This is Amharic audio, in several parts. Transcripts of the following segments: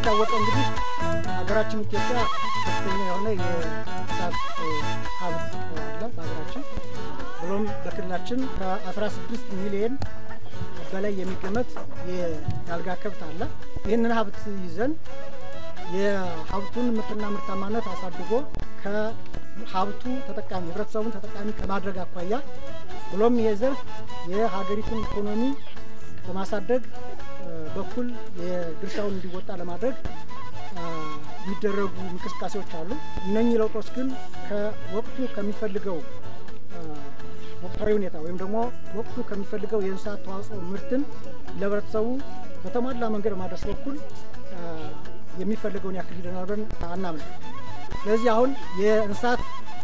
እንደሚታወቀው እንግዲህ ሀገራችን ኢትዮጵያ ከፍተኛ የሆነ የእንስሳት ሀብት አለ በሀገራችን ብሎም በክልላችን ከ16 ሚሊዮን በላይ የሚገመት የዳልጋ ከብት አለ። ይህንን ሀብት ይዘን የሀብቱን ምርትና ምርታማነት አሳድጎ ከሀብቱ ተጠቃሚ ህብረተሰቡን ተጠቃሚ ከማድረግ አኳያ ብሎም የዘርፍ የሀገሪቱን ኢኮኖሚ በማሳደግ በኩል የድርሻውን እንዲወጣ ለማድረግ የሚደረጉ እንቅስቃሴዎች አሉ። እነኚህ ለውጦች ግን ከወቅቱ ከሚፈልገው ወቅታዊ ሁኔታ ወይም ደግሞ ወቅቱ ከሚፈልገው የእንስሳት ተዋጽኦ ምርትን ለህብረተሰቡ በተሟላ መንገድ ማድረስ በኩል የሚፈልገውን ያክል ይደናል ብለን አናምንም። ስለዚህ አሁን የእንስሳት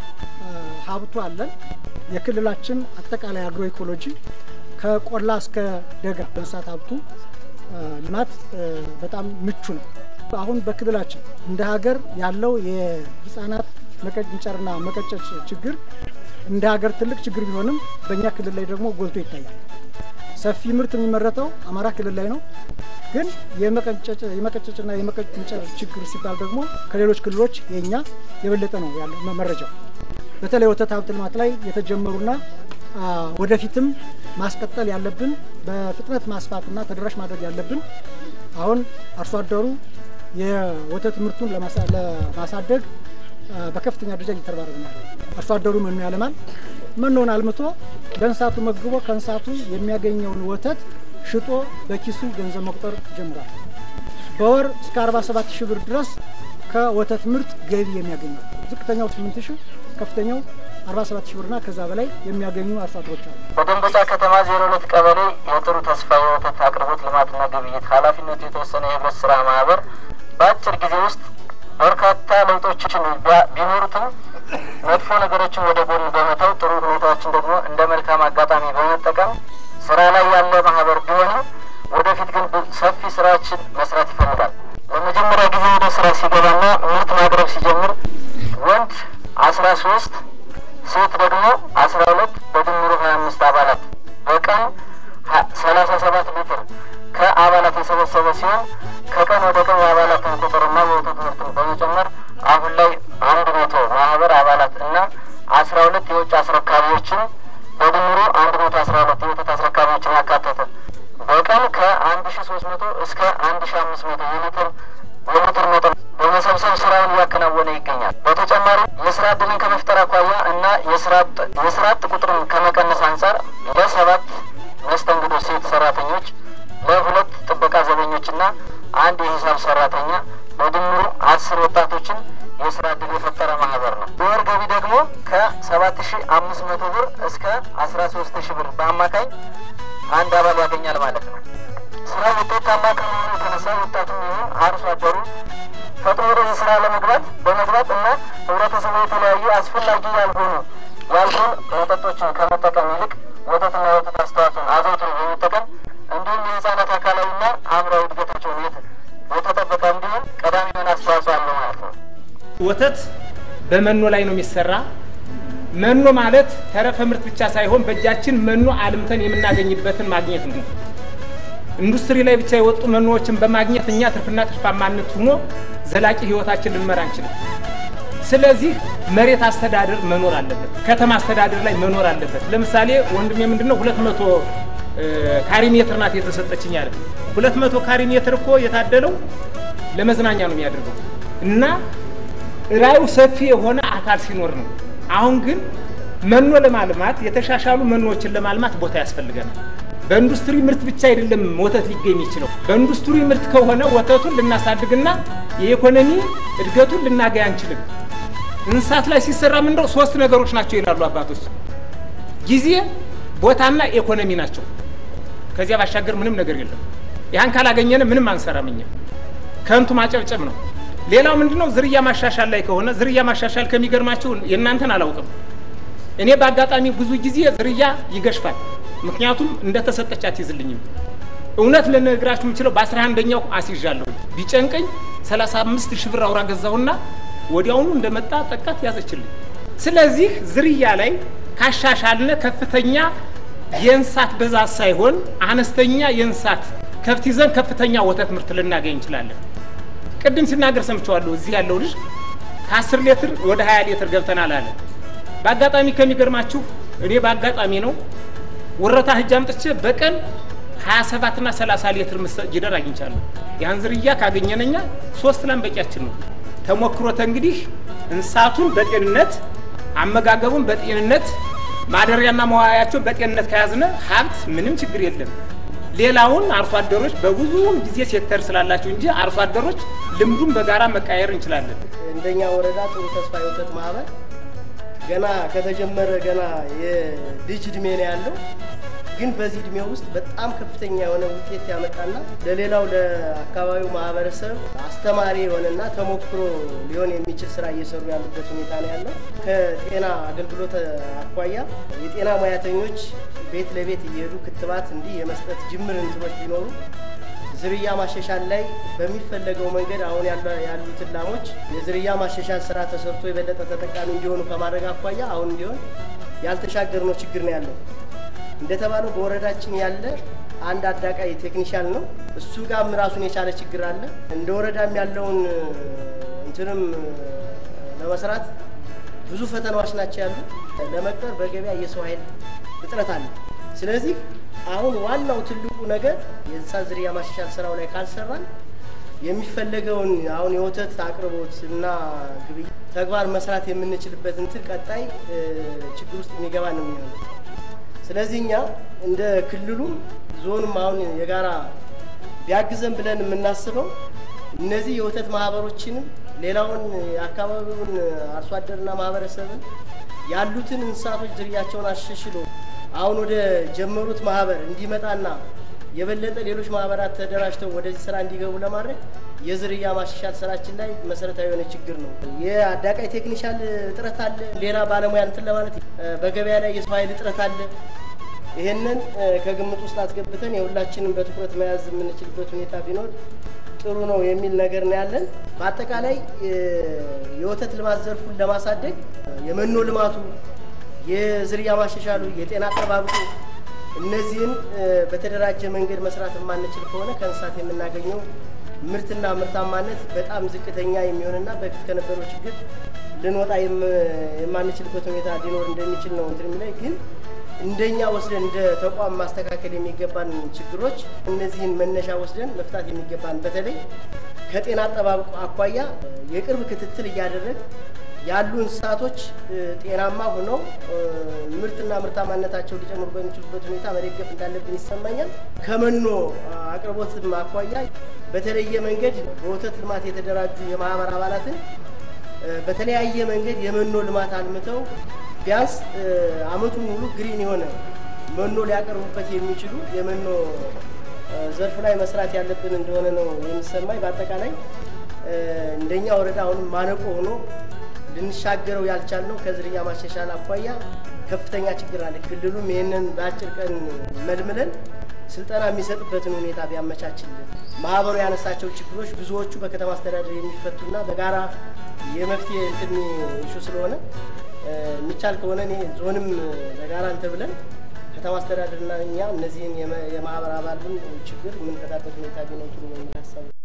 ሀብቱ አለን። የክልላችን አጠቃላይ አግሮ ኢኮሎጂ ከቆላ እስከ ደጋ በእንስሳት ሀብቱ ልማት በጣም ምቹ ነው። አሁን በክልላችን እንደ ሀገር ያለው የህፃናት መቀንጨርና መቀጨጭ ችግር እንደ ሀገር ትልቅ ችግር ቢሆንም በእኛ ክልል ላይ ደግሞ ጎልቶ ይታያል። ሰፊ ምርት የሚመረተው አማራ ክልል ላይ ነው። ግን የመቀጨጭና የመቀንጨር ችግር ሲባል ደግሞ ከሌሎች ክልሎች የኛ የበለጠ ነው ያለው መረጃው። በተለይ ወተት ሀብት ልማት ላይ የተጀመሩና ወደፊትም ማስቀጠል ያለብን በፍጥነት ማስፋትና ተደራሽ ማድረግ ያለብን አሁን አርሶ አደሩ የወተት ምርቱን ለማሳደግ በከፍተኛ ደረጃ እየተረባረበ ነው። አርሶ አደሩ መኖ ያለማል። መኖን አልምቶ ለእንስሳቱ መግቦ ከእንስሳቱ የሚያገኘውን ወተት ሽጦ በኪሱ ገንዘብ መቁጠር ጀምሯል። በወር እስከ 47,000 ብር ድረስ ከወተት ምርት ገቢ የሚያገኘው ዝቅተኛው 8,000 ከፍተኛው 47,000 ብርና ከዛ በላይ የሚያገኙ አርሶ አደሮች አሉ። በደንበጫ ከተማ 02 ቀበሌ የጥሩ ተስፋ የወተት አቅርቦት ልማትና ግብይት ኃላፊነቱ የተወሰነ የህብረት ስራ ማህበር በአጭር ጊዜ ውስጥ በርካታ ለውጦችን ቢኖሩትም መጥፎ ነገሮችን ወደ ጎን በመተው ጥሩ ሁኔታዎችን ደግሞ እንደ መልካም አጋጣሚ በመጠቀም ስራ ላይ ያለ ማህበር ቢሆንም ወደፊት ግን ሰፊ ስራዎችን መስራት ይፈልጋል። ለመጀመሪያ ጊዜ ወደ ስራ ሲገባና ምርት ማቅረብ ሲጀምር ወንድ 13 ሴት ደግሞ 12 በድምሩ 25 አባላት በቀን 37 ሊትር ከአባላት የሰበሰበ ሲሆን ከቀን ወደ ቀን የአባላትን ቁጥርና የወተት ምርትን በመጨመር አሁን ላይ 100 ማህበር አባላት እና 12 የውጭ አስረካቢዎችን በድምሩ 112 የወተት አስረካቢዎችን ያካተተ በቀን ከ1300 እስከ 1500 ሊትር የወተት መጠን በመሰብሰብ ስራውን እያከናወነ ይገኛል። በተጨማሪ የስራ ዕድልን ከመፍጠር አኳያ እና የስራ አጥ ቁጥርን ከመቀነስ አንጻር ለ7 መስተንግዶ ሴት ሰራተኞች ለ2 ጥበቃ ዘበኞችና 1 የሂሳብ ሰራተኛ በድምሩ 10 ወጣቶችን የስራ ዕድል የፈጠረ ማህበር ነው። በወር ገቢ ደግሞ ከ7,500 ብር እስከ 13,000 ብር በአማካኝ አንድ አባል ያገኛል ማለት ነው። ስራ ውጤታማ ከመሆኑ የተነሳ ወጣቱም ይሁን አርሶ አደሩ ፈጥኖ ወደ ስራ በመግባት እና ህብረተሰቡ የተለያዩ አስፈላጊ ያልሆኑ መጠጦችን ከመጠቀም ይልቅ ወተትና የወተት አስተዋጽኦን አዘውትሮ በመጠቀም እንዲሁም የህፃናት አካላዊና አእምሯዊ እድገታቸውን የተጠበቀ እንዲሆን ቀዳሚ የሆነ አስተዋጽኦ አለው ማለት ነው። ወተት በመኖ ላይ ነው የሚሰራ። መኖ ማለት ተረፈ ምርት ብቻ ሳይሆን በእጃችን መኖ አልምተን የምናገኝበትን ማግኘት ነው። ኢንዱስትሪ ላይ ብቻ የወጡ መኖዎችን በማግኘት እኛ ትርፍና ትርፋማነት ሆኖ ዘላቂ ህይወታችን ልንመራ አንችልም። ስለዚህ መሬት አስተዳደር መኖር አለበት፣ ከተማ አስተዳደር ላይ መኖር አለበት። ለምሳሌ ወንድሜ ምንድነው 200 ካሬ ሜትር ናት የተሰጠችኝ አለ። 200 ካሬ ሜትር እኮ የታደለው ለመዝናኛ ነው የሚያደርገው እና ራዩ ሰፊ የሆነ አካል ሲኖር ነው። አሁን ግን መኖ ለማልማት የተሻሻሉ መኖዎችን ለማልማት ቦታ ያስፈልገናል። በኢንዱስትሪ ምርት ብቻ አይደለም ወተት ሊገኝ ይችላል። በኢንዱስትሪ ምርት ከሆነ ወተቱን ልናሳድግና የኢኮኖሚ እድገቱን ልናገኝ አንችልም። እንስሳት ላይ ሲሰራ ምንድነው 3 ነገሮች ናቸው ይላሉ አባቶች። ጊዜ፣ ቦታና ኢኮኖሚ ናቸው። ከዚያ ባሻገር ምንም ነገር የለም። ያን ካላገኘነ ምንም አንሰራምኛ። ከንቱ ማጨብጨብ ነው። ሌላው ምንድነው ዝርያ ማሻሻል ላይ ከሆነ ዝርያ ማሻሻል ከሚገርማችሁ የእናንተን አላውቅም። እኔ በአጋጣሚ ብዙ ጊዜ ዝርያ ይገሽፋል። ምክንያቱም እንደተሰጠች አትይዝልኝም። እውነት ለነግራችሁ የምችለው በ11ኛው አስይዣለሁ። ቢጨንቀኝ 35,000 ብር አውራ ገዛሁና ወዲያውኑ እንደመጣ ጠቃት ያዘችልኝ። ስለዚህ ዝርያ ላይ ካሻሻልነ ከፍተኛ የእንስሳት ብዛት ሳይሆን አነስተኛ የእንስሳት ከብት ይዘን ከፍተኛ ወተት ምርት ልናገኝ እንችላለን። ቅድም ሲናገር ሰምቻለሁ እዚህ ያለው ልጅ ከ10 ሊትር ወደ 20 ሊትር ገብተናል አለ። በአጋጣሚ ከሚገርማችሁ እኔ በአጋጣሚ ነው ወረታ ህጅ አምጥቼ በቀን 27 እና 30 ሊትር ጊደር አግኝቻለሁ። ያን ዝርያ ካገኘነኛ 3 ላም በቂያችን ነው። ተሞክሮተ እንግዲህ እንስሳቱን በጤንነት አመጋገቡን በጤንነት ማደሪያና መዋያቸው በጤንነት ከያዝነ ሀብት ምንም ችግር የለም። ሌላውን አርሶ አደሮች በብዙ ጊዜ ሴክተር ስላላቸው እንጂ አርሶ አደሮች ልምዱን በጋራ መቃየር እንችላለን። እንደኛ ወረዳ ጥሩ ተስፋ የወተት ማህበር ገና ከተጀመረ ገና የልጅ እድሜ ነው ያለው። ግን በዚህ እድሜ ውስጥ በጣም ከፍተኛ የሆነ ውጤት ያመጣና ለሌላው ለአካባቢው ማህበረሰብ አስተማሪ የሆነና ተሞክሮ ሊሆን የሚችል ስራ እየሰሩ ያሉበት ሁኔታ ነው ያለው። ከጤና አገልግሎት አኳያ የጤና ሙያተኞች ቤት ለቤት እየሄዱ ክትባት እንዲህ የመስጠት ጅምር እንትኖች ቢኖሩ ዝርያ ማሻሻል ላይ በሚፈለገው መንገድ አሁን ያሉትን ላሞች የዝርያ ማሻሻል ስራ ተሰርቶ የበለጠ ተጠቃሚ እንዲሆኑ ከማድረግ አኳያ አሁን እንዲሆን ያልተሻገርነው ችግር ነው ያለው። እንደተባለው በወረዳችን ያለ አንድ አዳቃይ ቴክኒሻል ነው። እሱ ጋርም ራሱን የቻለ ችግር አለ። እንደ ወረዳም ያለውን እንትንም ለመስራት ብዙ ፈተናዎች ናቸው ያሉ። ለመቅጠር በገበያ የሰው ኃይል እጥረት አለ። ስለዚህ አሁን ዋናው ትልቁ ነገር የእንስሳት ዝርያ ማሻሻል ስራው ላይ ካልሰራን የሚፈለገውን አሁን የወተት አቅርቦት እና ግብይት ተግባር መስራት የምንችልበት እንትን ቀጣይ ችግር ውስጥ የሚገባ ነው የሚሆነው። ስለዚህ እኛ እንደ ክልሉም ዞንም አሁን የጋራ ቢያግዘን ብለን የምናስበው እነዚህ የወተት ማህበሮችንም ሌላውን አካባቢውን አርሶ አደርና ማህበረሰብን ያሉትን እንስሳቶች ዝርያቸውን አሻሽሎ አሁን ወደ ጀመሩት ማህበር እንዲመጣና የበለጠ ሌሎች ማህበራት ተደራጅተው ወደዚህ ስራ እንዲገቡ ለማድረግ የዝርያ ማሻሻል ስራችን ላይ መሰረታዊ የሆነ ችግር ነው። የአዳቃይ ቴክኒሻል እጥረት አለ። ሌላ ባለሙያ እንትን ለማለት በገበያ ላይ የሰው ኃይል እጥረት አለ። ይሄንን ከግምት ውስጥ አስገብተን የሁላችንም በትኩረት መያዝ የምንችልበት ሁኔታ ቢኖር ጥሩ ነው የሚል ነገር ነው ያለን። በአጠቃላይ የወተት ልማት ዘርፉን ለማሳደግ የመኖ ልማቱ፣ የዝርያ ማሻሻሉ፣ የጤና አጠባበቁ እነዚህን በተደራጀ መንገድ መስራት የማንችል ከሆነ ከእንስሳት የምናገኘው ምርትና ምርታማነት በጣም ዝቅተኛ የሚሆንና በፊት ከነበረው ችግር ልንወጣ የማንችልበት ሁኔታ ሊኖር እንደሚችል ነው እንትን ላይ ግን እንደኛ ወስደን እንደ ተቋም ማስተካከል የሚገባን ችግሮች እነዚህን መነሻ ወስደን መፍታት የሚገባን በተለይ ከጤና አጠባበቁ አኳያ የቅርብ ክትትል እያደረግ ያሉ እንስሳቶች ጤናማ ሆነው ምርትና ምርታማነታቸው ሊጨምሩ በሚችሉበት ሁኔታ መደገፍ እንዳለብን ይሰማኛል። ከመኖ አቅርቦትም አኳያ በተለየ መንገድ በወተት ልማት የተደራጁ የማህበር አባላትን በተለያየ መንገድ የመኖ ልማት አልምተው ቢያንስ አመቱን ሙሉ ግሪን የሆነ መኖ ሊያቀርቡበት የሚችሉ የመኖ ዘርፍ ላይ መስራት ያለብን እንደሆነ ነው የሚሰማኝ። በአጠቃላይ እንደኛ ወረዳ አሁን ማነቆ ሆኖ ልንሻገረው ያልቻልነው ከዝርያ ማሻሻል አኳያ ከፍተኛ ችግር አለ። ክልሉም ይሄንን በአጭር ቀን መልምለን ስልጠና የሚሰጥበትን ሁኔታ ቢያመቻችልን ማህበሩ ያነሳቸው ችግሮች ብዙዎቹ በከተማ አስተዳደር የሚፈቱና በጋራ የመፍትሄ እንትን ኢሹ ስለሆነ የሚቻል ከሆነ እኔ ዞንም በጋራ እንትን ብለን ከተማ አስተዳደርና እኛ እነዚህን የማህበር አባልን ችግር ምን ከታበት ሁኔታ ቢኖር ጥሩ ነው የሚታሰበው።